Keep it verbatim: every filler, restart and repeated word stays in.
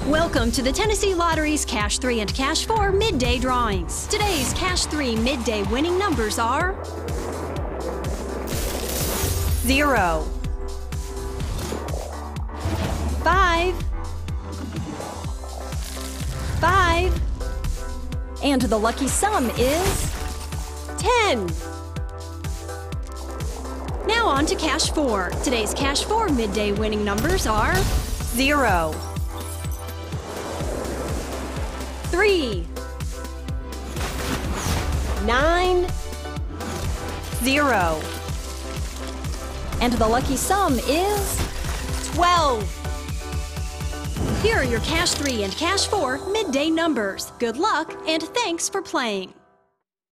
Welcome to the Tennessee Lottery's Cash three and Cash four midday drawings. Today's Cash three midday winning numbers are zero, five, five, and the lucky sum is ten. Now on to Cash four. Today's Cash four midday winning numbers are zero, three, nine, zero. And the lucky sum is twelve. Here are your Cash three and Cash four midday numbers. Good luck and thanks for playing.